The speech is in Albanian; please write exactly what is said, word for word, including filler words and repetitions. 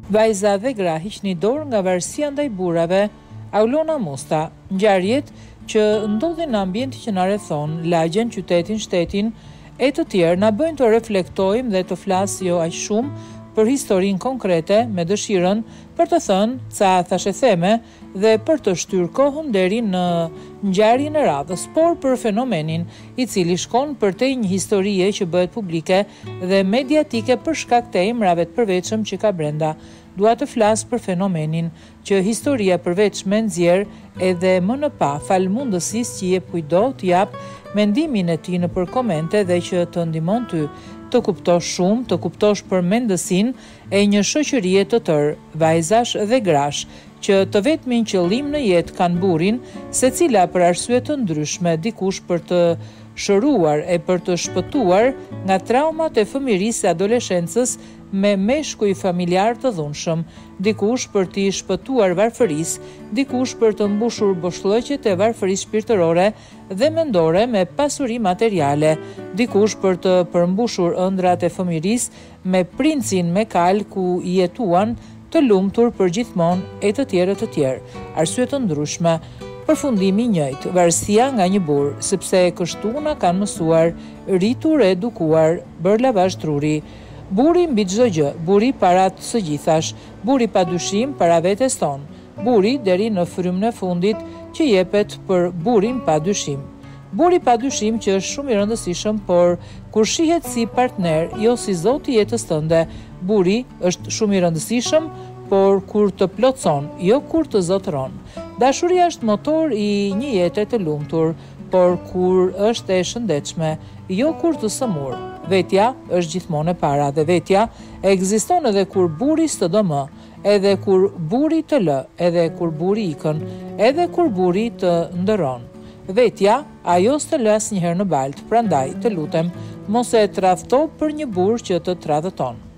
Vajza dhe gra hiqni dorë nga varësia ndaj burrave. Aulona Musta. Ngjarjet që ndodhin në ambientin që na rrethon, lagjen, qytetin, shtetin e të tjerë na bëjnë të reflektojmë dhe të flasë jo aq shumë për historinë konkrete me dëshirën për të thënë ca thashe theme dhe për të shtyr kohën deri në ngjarjen e radhës, por për fenomenin i cili shkon përtej një historie që bëhet publike dhe mediatike për shkak të emrave të përveçëm që ka brenda. Dua të flas për fenomenin që historia përveçme nxjerr edhe më në pa fal mundësisë që jep kujdo të jap mendimin e tij nëpër komente dhe që të ndihmon ty të kuptosh shumë, të kuptosh përmendësinë e një shoqërie të tërë, vajzash dhe grash, që të vetmin qëllim në jetë kanë burrin, secila për arsye të ndryshme, dikush për të shëruar e për të shpëtuar nga traumat e fëmirisë e adoleshencës me meshkuj familjar të dhunshëm, dikush për t'i shpëtuar varfërisë, dikush për të mbushur boshllëqet e varfërisë shpirtërore dhe mendore me pasuri materiale, dikush për të përmbushur ëndrat e fëmirisë me princin me kal ku i jetuan të lumtur për gjithmonë e të tjerë të tjerë, arsye të ndryshme. Përfundimi i njëjtë, varësia nga një burr, sepse kështu na kanë mësuar, rritur e edukuar, bër lavazh truri. Burri mbi çdo gjë, burri para të së gjithash, burri padyshim para vetes tonë, burri deri në frymën e fundit që jepet për burrin padyshim. Burri padyshim që është shumë i rëndësishëm, por kur shihet si partner, jo si zoti i jetës tënde, burri është shumë i rëndësishëm, por kur të plotson, jo kur të zotëron. Dashuria është motor i një jete të lumtur, por kur është e shëndetshme, jo kur të sëmur. Vetja është gjithmonë e para dhe vetja ekziston edhe kur burri s'të do më, edhe kur burri të lë, edhe kur burri ikën, edhe kur burri të ndëron. Vetja, ajo s'të lë asnjëherë në baltë, prandaj të lutem, mos e tradhto për një burr që të tradhëton.